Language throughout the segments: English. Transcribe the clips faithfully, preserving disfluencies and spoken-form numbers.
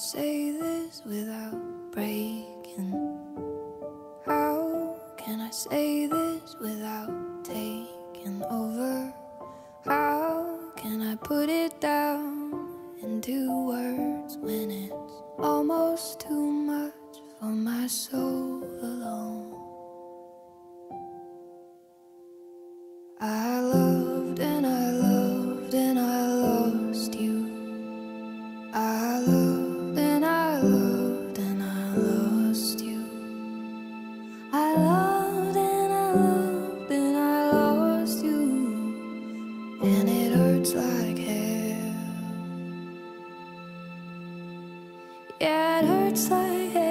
say this without breaking? How can I say this without taking over? How can I put it down into words when it's almost too much for my soul alone? I loved and I loved and I lost you. I loved and I loved and I lost you. I loved and I loved and I lost you. And it hurts like hell. Yeah, it hurts like hell.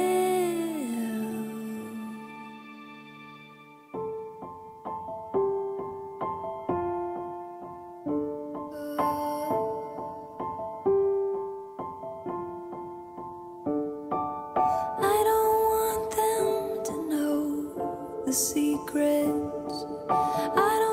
I don't want them to know the secrets. I don't